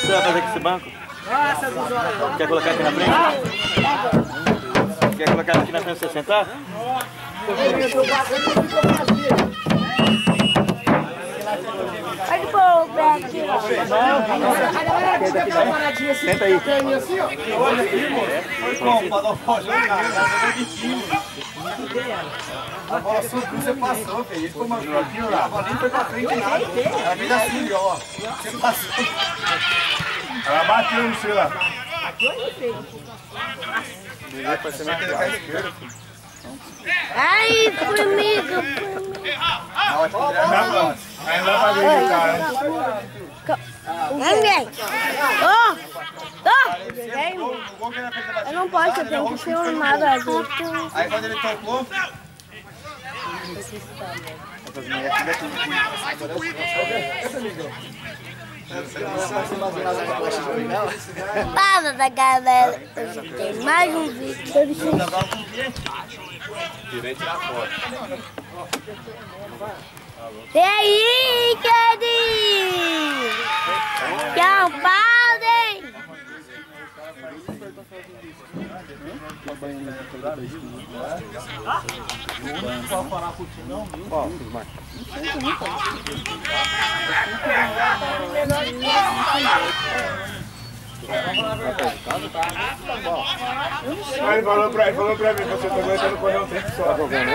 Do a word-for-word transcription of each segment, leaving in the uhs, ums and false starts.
você vai fazer com esse banco? Quer colocar aqui na frente? Quer colocar aqui na frente pra você sentar? Pode pôr o pé aqui, ó. Senta aí. Foi como? Pra dar um pojão nada, nada de time. A bola subiu, você passou, filho. Ele foi uma aqui, ó. A bola nem foi pra frente nada. Ela fez assim, ó. Você passou. Ela bateu no seu lá. Ai, formiga, formiga. Aí não vai ver, cara. Ninguém. Ó, ó. Eu não posso, eu tenho que ser armado aqui. Aí quando ele tocou... Fala da galera. Hoje tem mais um vídeo. Tirei tirar foto. E aí, querido? Tchau, podem. Não pode falar com o tio, não, viu? Ó, ele falou pra, ele falou pra mim, você tá aguentando correr um tempo só. Tá jogando aí?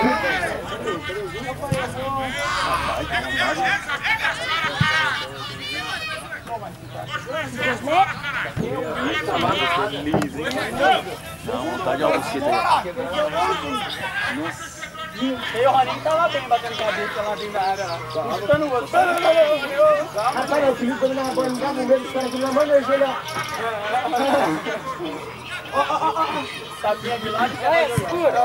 Não, vontade de almoçar. E o Roninho tava bem batendo cabeça lá dentro da área lá. Escutando o outro. Rapaz, eu fiz quando eu não dava um medo, os caras que não mandam ele lá. Sabia de lá de cá. É, segura.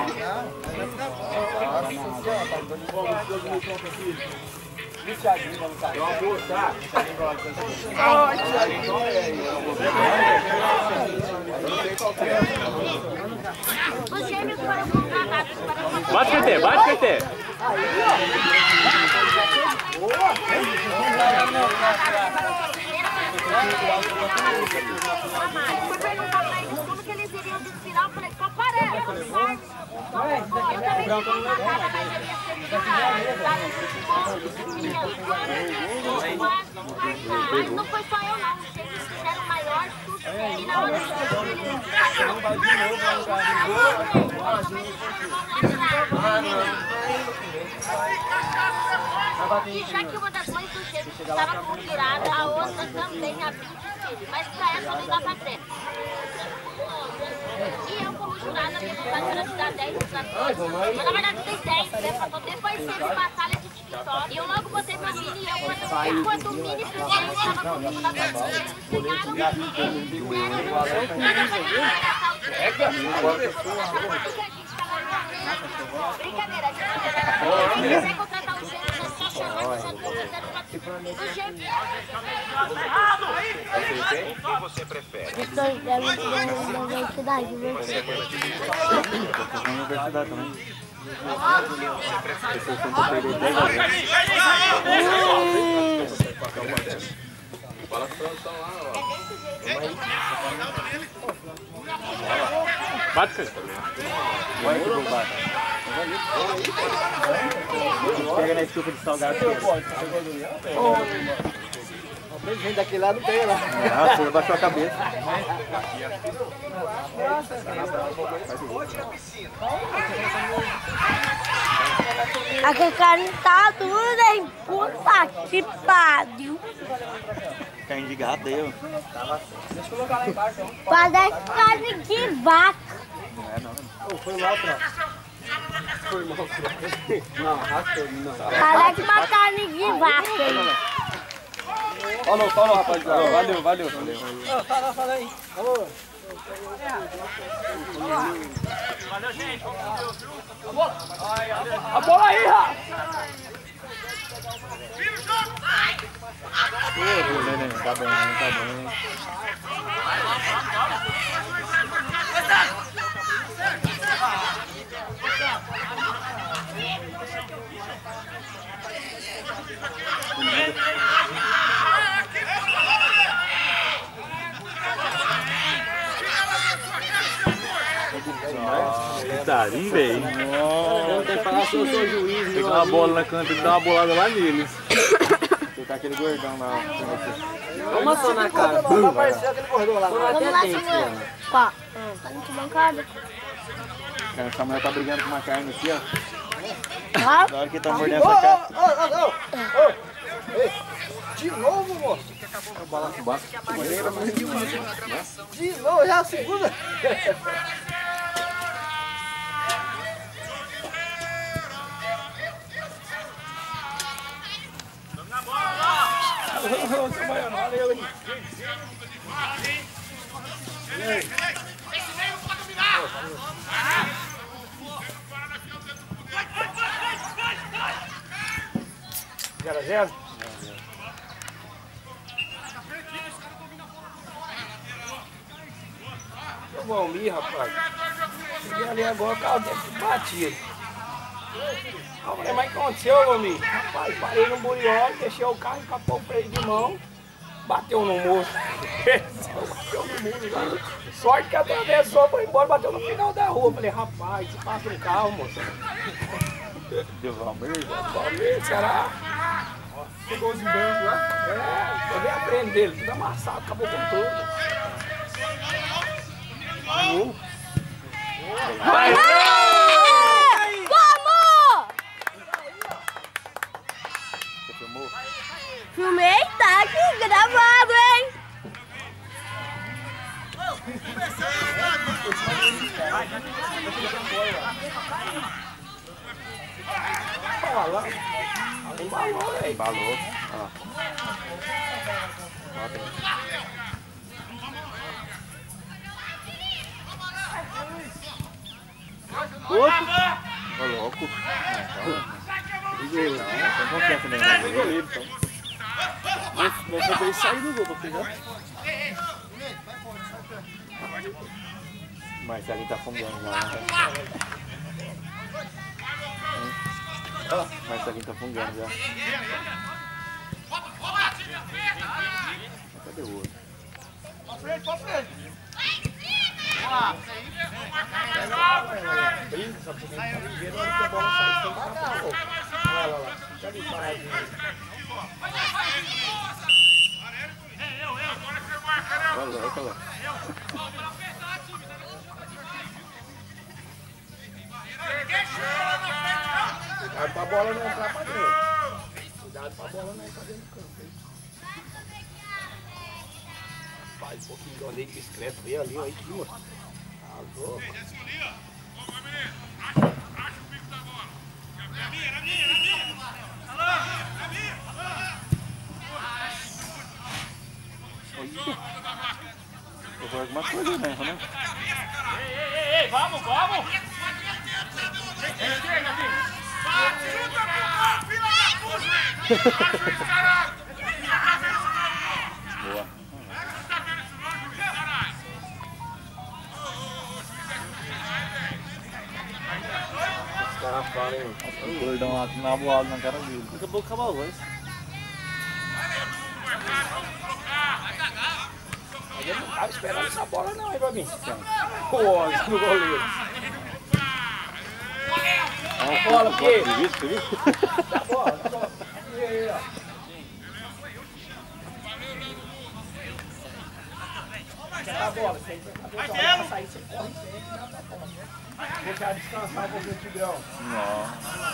Viciadinho, mano, cara. Vamos voltar. Os gêmeos foram contratados para fazer... Bate, Q T, bate, Q T. Fui perguntar pra eles como que eles iriam desfilar, eu falei, só parece, só serve. Eu também fui contratada, mas eu ia ser mas não foi só eu não, eles fizeram maior susto e na hora que eles e já que uma das mães do chefe estava conspirada, a outra também abriu o desfile, mas pra essa não dá pra ter. E eu, como jurada, tenho vontade de dar dez pra todos. Mas na verdade tem dez, né? Pra poder conhecer de batalha de TikTok. E eu logo botei pra Mini e eu, quando, quando o Mini presidente estava comigo na batalha, eles ganharam o Mini. Nada pra ninguém gastar o dinheiro. Brincadeira, a gente vai contratar o gêmeo, é só chamar os outros. O gêmeo. Quem você prefere? Os dois devem ter uma universidade, né? Na universidade também. Fala com o produção lá, ó. Bate, Q T. Vai que vou bater. Pega na estufa de salgado. O presidente daquele lado não tem lá. Ah, você abaixou a cabeça. Aquele cara tá tudo, hein? Puta que pariu. Carne de gato aí, ó. Deixa eu colocar lá embaixo. Parece carne de vaca. Não é não. Foi mal, pra... Foi mal, não, raspou, não. Parece uma carne de vaca, hein? Falou, falou, rapaziada. Valeu, valeu, valeu. Fala, fala aí. Alô? Valeu, gente. A bola. A bola aí, Rafa. Ô, neném, tá bem, tá bem. Tarim, velho. Eu tenho que falar se eu sou juiz. Tem uma bola na canta e dá uma bolada lá neles. Tá aquele gordão lá. Uma só na cara. Vai aparecer aquele gordão lá. Vamos lá, senhor. Pá. Tá muito bancada. Cara, essa mulher tá brigando com uma carne aqui, ó. Tá? Na hora que tá mordendo essa cara. Ô, ô, ô, ô. De novo, moço. De novo, já é a segunda. Valeu, hein? Esse meio não pode dominar! zero a zero? Eu vou Almir, rapaz. Cheguei ali agora, o carro deve ter batido. Eu falei, mas o que aconteceu, Almir? Rapaz, parei no buriol, deixei o carro, escapou o freio de mão, bateu no muro. Bateu no muro lá. Sorte que atravessou, foi embora, bateu no final da rua. Eu falei, rapaz, se passa um carro, moço. Deu Valmir? Valmir, será? Pegou os bancos lá? É, eu nem aprendo dele, tudo amassado, acabou com tudo. Vamos! Você filmou? Filmei, tá aqui gravado, hein? Olha lá, embalou, velho. Embalou. Ó. Bota aí. Opa! Ô, louco. Não, tem confiança nele. Tem goleiro, então. Vai fazer ele sair do gol pra pegar. Marcelinho tá fungando lá, né? Marcelinho tá fungando já. Cadê o outro? Pra frente, pra frente! Brinca, só que tem que ver na hora que a bola sai sem parar. Olha lá, lá. Fica ali paradinho. Olha lá, olha lá. Cuidado pra bola não entrar pra dentro. Cuidado pra bola não entrar dentro do campo, hein? Faz um pouquinho de olho discreto, vê ali, ó, aí, ó. Tá louco. Eu vou alguma coisa mesmo, né? Ei, ei, ei, vamos, vamos! Chega, filho! Chuta pro gol, filha da puta! Caralho! Boa. Os caras falam, hein? O gordão lá na bola na cara dele. Acabou com a voz. Mas ele não tava esperando essa bola não, hein, Babinho? O ódio do goleiro. A bola aqui. Você viu? Você viu? Dá a bola, dá a bola. E aí, ó. Dá a bola, você vai sair, você corre sempre, dá pra bola. Deixar descansar um pouquinho o Tigrão. Não.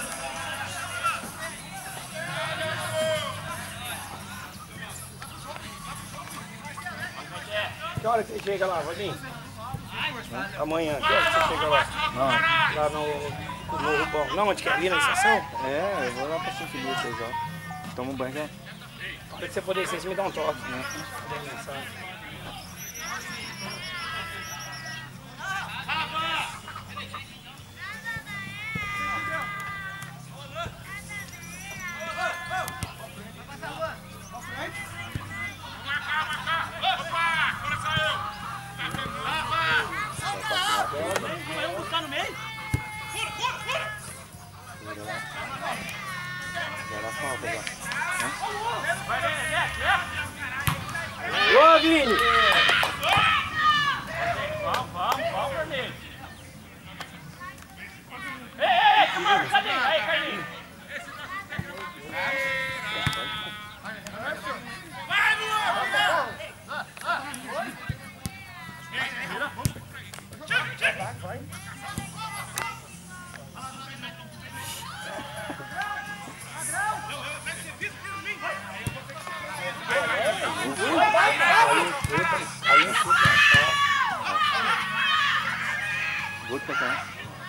Que hora que você chega lá, Vadinho? Amanhã, que hora que você chega lá? Não. Lá no, no Rubão. Não, onde que é? Ali na estação? É, eu vou lá pra cinco mil, seis horas. Toma um banho já. Pra você poder ser, você me dá um toque, né? Vamos buscar no meio? Era falta já. Vai, vem, vem, Ô, Vini! vamos, vamos, vamos, vermelho. Aí é tudo. Guto tá.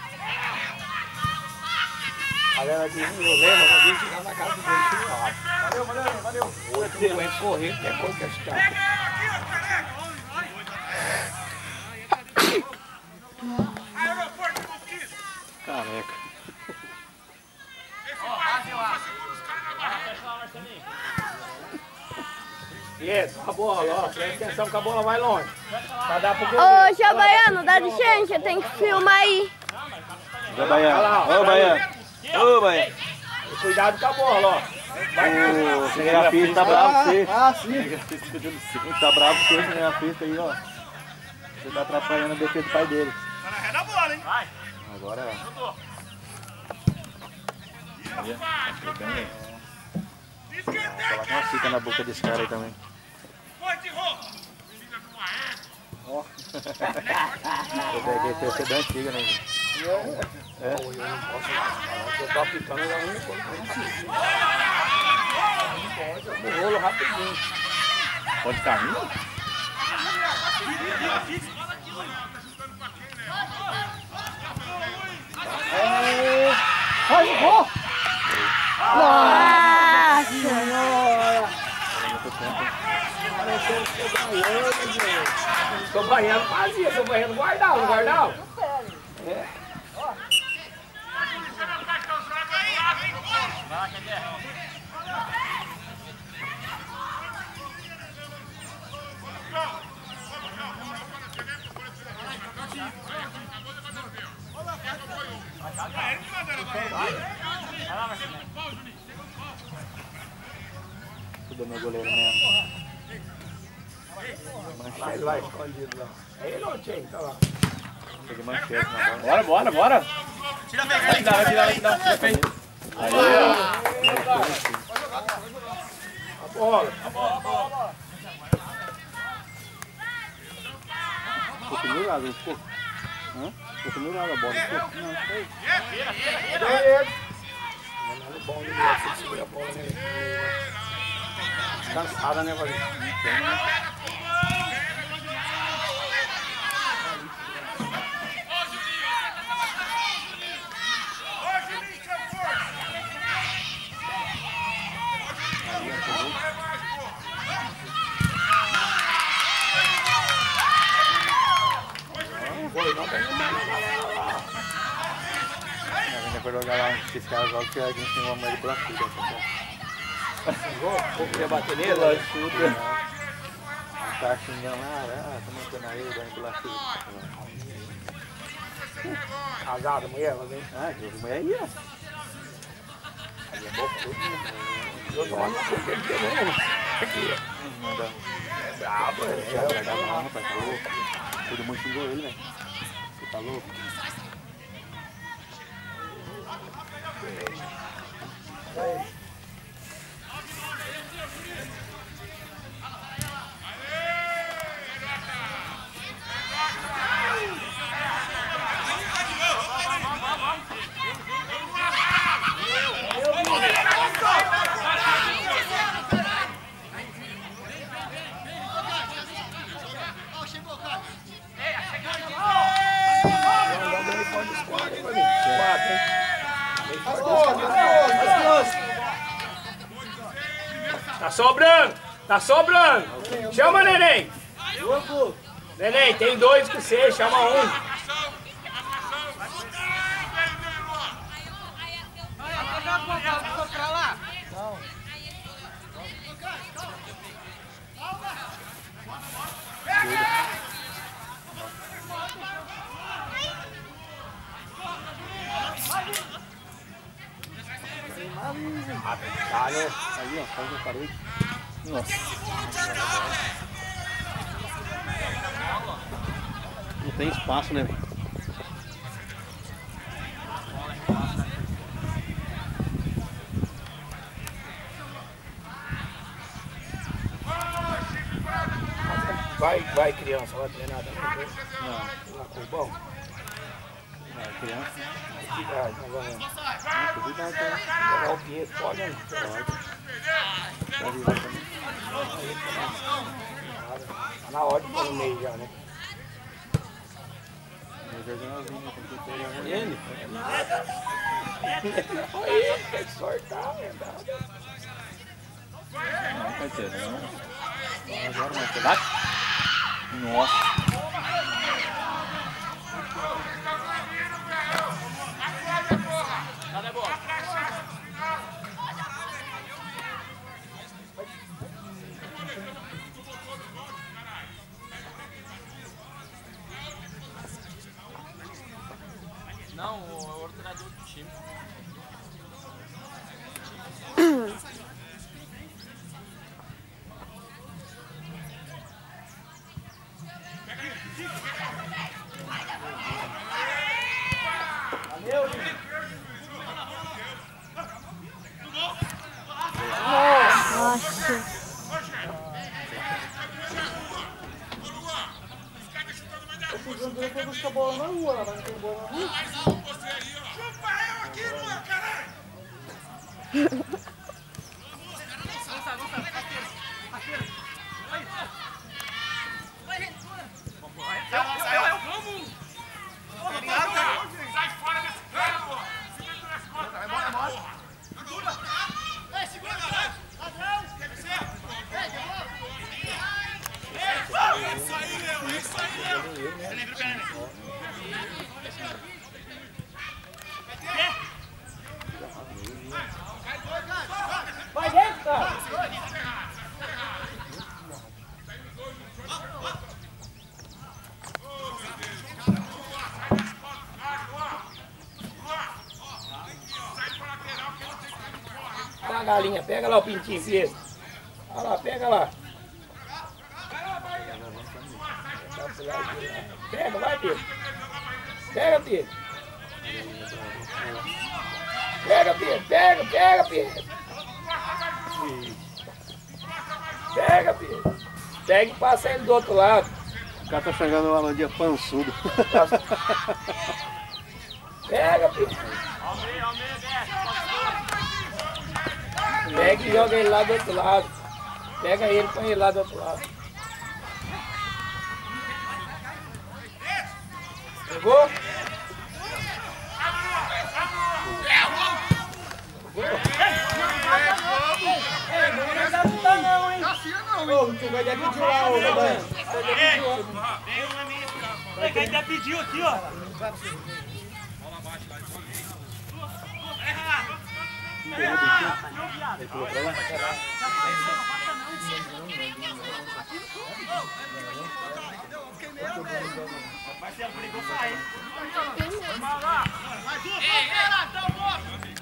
Galera aqui, eu lembro, uma vez chegar na casa do Deus e falar. Valeu, valeu, valeu. Hoje eu aguento correr, que é coisa que é chata. Careca. Isso, a bola, ó. Presta atenção que a bola vai longe. Pra dar pro gol. Ô, seu Baiano, dá licença, tem que filmar aí. Ô, Baiano. Ô, Baiano. Ô, Baiano. Cuidado com a bola, ó. O cinegrafista tá bravo com você. Ah, sim. O cinegrafista pediu licença. Tá bravo com você, o cinegrafista aí, ó. Você tá atrapalhando a defesa do pai dele. Tá na ré da bola, hein? Vai. Agora é. Coloca uma fita na boca desse cara aí também. Ó. Eu peguei T C da antiga, né, gente? É. Eu tô apitando, ela não pode. Rolo rapidinho. Pode cair? É. Faz o gol! Nossa! Tô banhando fazia, tô banhando guardava, guardava. É. Tudo meu goleiro mesmo. Vai lá, escondido lá. É ele ou Tchê? Tá lá. Peguei manchete na bola. Bora, bora, bora! Tira a pega, vai tirar, vai tirar, vai tirar. Tira a pega. Aí, A bola. A bola, a bola. ficou pendurado, não ficou? Hã? Ficou pendurado a bola, não ficou? Não, foi. É ele. Não é bom, ele vai ter que segurar a bola nele. Descansada, né, Valinho? Não tem, né? A gente vai jogar lá onde esse cara joga que a gente tem uma moeda pela fuga. Vou querer bater nele? Pela chuta. Tá xingando lá, ah, tá mantendo aí, dando pela chuta. Casada, mulher, ela vem. Ah, que mulher aí, ó. Aí é bom tudo, né? Eu tô lá no fundo, ele tem mesmo. Aqui, ó. Não dá. É brabo, é. Já vai dar mal, rapaz, tá louco. Todo mundo xingou ele, velho. Você tá louco? Tá sobrando! Tá sobrando! Chama, neném! Neném, tem dois com você, chama um. Ah, né? Aí, ó, faz na parede. Nossa. Não tem espaço, né, velho? Vai, vai criança, vai treinar também? Não. Lá com o bom? Não, criança. Cuidado, não vai. Não, cuidado, cara. Pegar o Pietro, pode, né? Pode. Pode ir lá também. Tá na hora de pôr no meio já, né? Ele? Olha aí, tem que sortar, verdade. Não, vai ter, não. Agora vai ter. Vai. Nossa. Cadê a bola? Não, o ordenador do time. Nossa. Eu fui buscar bola na rua, lá não tem bola na rua. Chupa eu aqui, Luan, caralho! Sai fora desse cara, pô! Segura nas costas, vai embora, porra! Segura! Ei, segura, caralho! Ladrão! Quer dizer? É isso aí, Léo! É isso aí, Léo! Peraí, peraí. Vai dentro, cara! Olha a galinha, pega lá o pintinho, filho. Olha lá, pega lá. Pega, vai, Pedro. Pega, Pedro. Pega, Pedro, pega, pega, Pedro. Pega, Pedro. Pega e passa ele do outro lado. O cara tá chegando lá no dia pançudo. Pega, Pedro. Pega e joga ele lá do outro lado. Pega ele e põe ele lá do outro lado. Pegou? Tu vai dar pediu lá, ô Babanha. Ei, quem ainda pediu aqui, ó. Vai ser a briga, sai. Vai lá. Ei, ela, então, moço.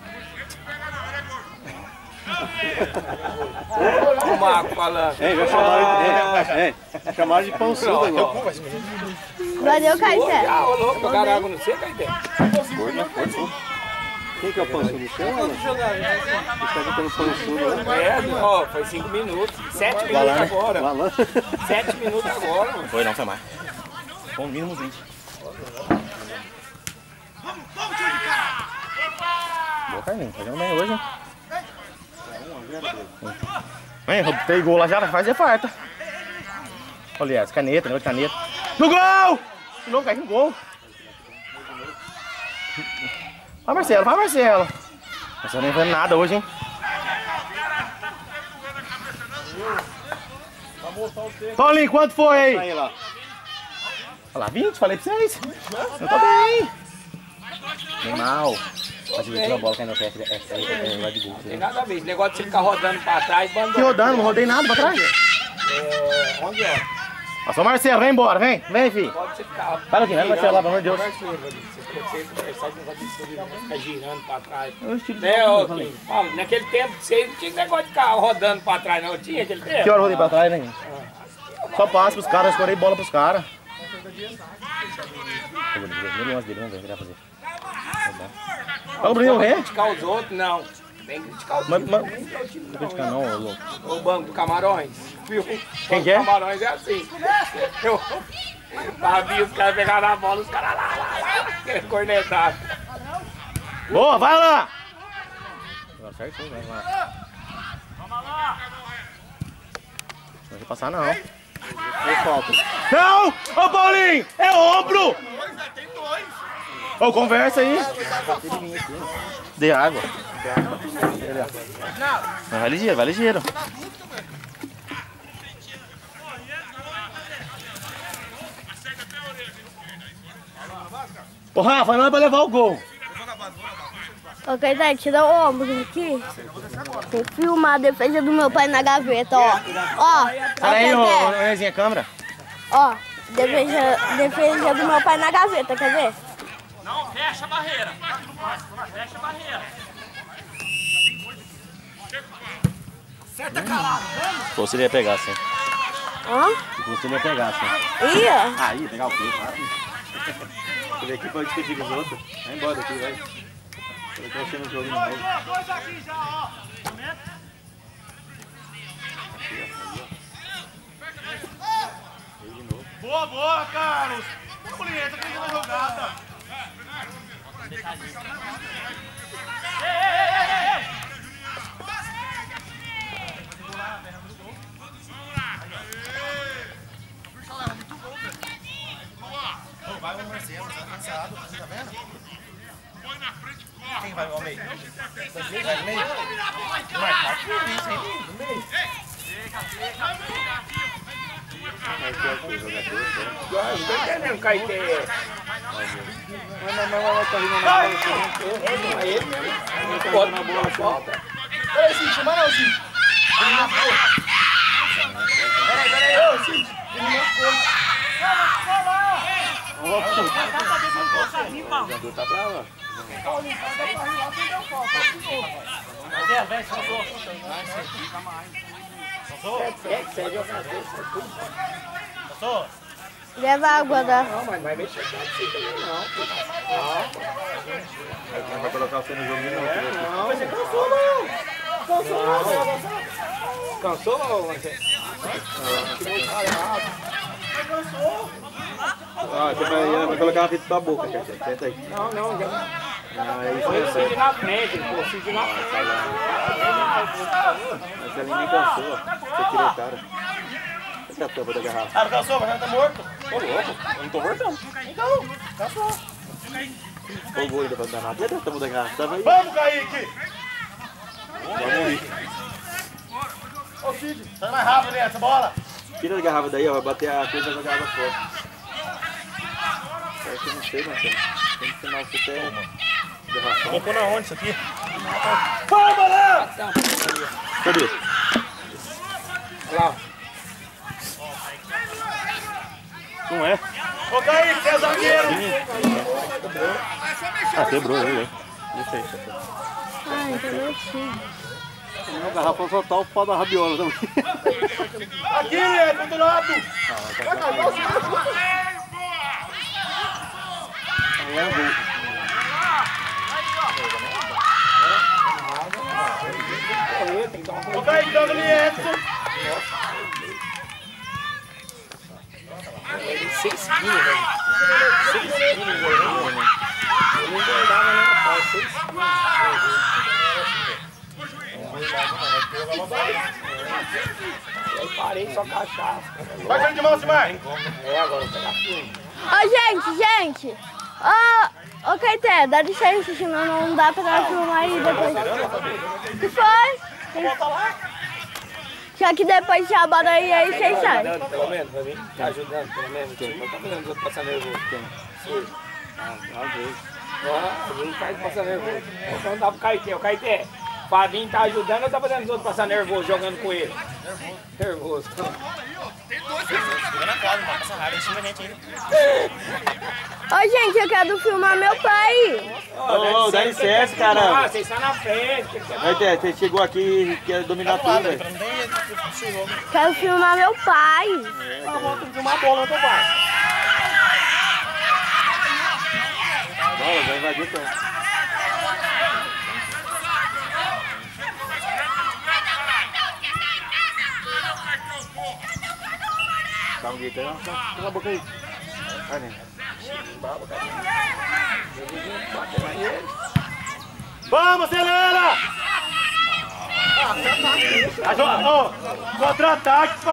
O Marco falando. Ei, já chamaram de, ei, ei, chamaram de pançudo agora. Valeu, Caeté. Ah, ô louco, jogaram água no seu, Caeté. Foi, né? Foi, foi. Quem que é o pançudo? Você ou não? Você tá botando pançudo, né? É, ó, foi cinco minutos. Sete minutos agora. Malandro. Sete minutos agora, mano. Foi não, foi mais. Foi no mínimo vinte. Vamos, vamos, time de cara! Boa, Carlinhos. Fazendo bem hoje, hein? Vem, tem gol lá já, vai fazer farta. Olha as caneta, negócio de caneta. No gol! De novo, cai no gol. Vai, Marcelo, vai, Marcelo. Marcelo nem fazendo nada hoje, hein? Paulinho, quanto foi aí? Olha lá. Olha lá, vinte, falei pra vocês. Eu tô bem. Bem mal. Mas a bola cai no pé, é lá de gol. Tem nada a ver, esse negócio de você ficar rodando pra trás, bandou. Que rodando, não rodei nada pra trás. É, onde é? Ó, só Marcelo, vem embora, vem, vem, filho. Pode você ficar. Para aqui, vai Marcelo lá, pelo amor de Deus. Você conversar com o negócio de ficar girando pra trás. É o estilo de Né, jogo, ô, eu falei. Kim? Paulo, naquele tempo você não tinha negócio de ficar rodando pra trás, não tinha aquele tempo? Que hora eu rodei pra trás, né? Só passo pros caras, escorei bola pros caras. Primeiro lance dele, vamos ver o que ele vai fazer. Fala o Bruninho, vem. Criticar os outros, não. Tem que criticar os Mas, outros. mas, Não criticar o time, não criticar não, ô louco. O banco do Camarões, viu? Quem que é? O Camarões é assim. Eu sabia os caras pegaram na bola, os caras lá, lá, lá, cornetaram. Boa, vai lá! Agora certo, vai lá. Vamos lá. Não vai passar não. Não! Ô Paulinho! É ombro! Ô, conversa aí. Dê água. Vai ligeiro, vai ligeiro. Ô Rafa, não é pra levar o gol. Ok, tá, tira o ombro aqui. Vou filmar a defesa do meu pai na gaveta, ó. Ó, Fala aí, ô, ó, ô, Rezinha, câmera. ó, defesa, defesa do meu pai na gaveta, quer ver? Não, fecha a barreira. Fecha a barreira. Acerta, calado. Pô, ele ia pegar, sim. Hã? Se ele ia pegar, sim. Ia? Ah, ia pegar o quê? Você vem aqui pra discutir com os outros. Vai embora daqui, vai. Eu tô achando o jogo no meio. Dois aqui já, ó. Boa, boa, Carlos. Paulinho, entra aqui na jogada. Ei, ei, ei, ei. Vai o Marcelo, tá cansado, tá vendo? Quem vai ao meio? Vai no meio? Vai, vai no meio. Não tô entendendo, Caeté. Mas, mas, mas, mas, tá vindo na bola. É ele mesmo. Não pode na bola, falta. Peraí, Cid, chama não, Cid. Ele machucou. Peraí, peraí, ô, Cid. Ele machucou. O jogador tá pra lá. Leva água da... Não, mas vai mexer com assim também não. Vai colocar você no jogo de novo. Não, você cansou não. Cansou não. Cansou não, Marcelo? Cansou. Ah, você vai, vai colocar uma fita na tua boca, Tchê. Senta aí. Não, não, já. Ah, é isso Põe o aí. Cid na frente, pô, o Cid na frente. Mas ali nem cansou, ó. Você tirou o cara. Cadê a tampa da garrafa? Ah, não cansou, mas já tá morto. Ô, louco, eu não tô voltando. Então, cansou. Ô, gol ainda pra dar nada. Cadê a tampa da garrafa? Tava aí. Vamos, Kaique. Vamos ir. Ô, Cid, sai mais rápido nessa bola. Tira a garrafa daí, ó. Vai bater a coisa da garrafa fora. É que eu não sei, Marcelo. Tem que ensinar você até garrafão. Vou pôr na onde isso aqui? Vamos lá! Cadê? Lá. Não é? Ô, Kaique, você é zagueiro. Ah, quebrou ele, hein? Deixa aí, deixa aí. Ai, entendeu? Sim. O garrafão só tá o pau da rabiola também. Aqui, é do outro lado. Aí é gol. Ô, Kaique, joga ali, Edson. Seis quilos, velho. Seis quilos, velho. Eu não engordava nem a pau, seis quilos. Eu parei só cachaça. Vai frente de mão, Simar. É, agora eu vou pegar filme. Ô, gente, gente. Ô, ô, Caeté, dá licença, senão não dá pra dar filmar aí depois. O que foi? Volta lá. Já que depois de acabar aí, aí vocês saem. Tá ajudando, pelo menos, pra mim? Tá ajudando, pelo menos? Não tá fazendo os outros passar nervoso. Sim. Ah, às vezes. Ah, a gente faz passar nervoso. Então dá pro Caeté. O Caeté, o Fabinho tá ajudando ou tá fazendo os outros passar nervoso jogando com ele? Nervoso. Ô, gente, eu quero filmar meu pai. Ô, ô, dá licença, caramba. Ah, você está na frente. Vai ter, você chegou aqui e quer dominar tudo, velho. Quero filmar meu pai. Ah, volta de uma bola no teu pai. Bola, vai invadir o campo. Dá um grito aí, ó. Cala a boca aí. Vai, né? Vamos, acelera! Ah, contra-ataque.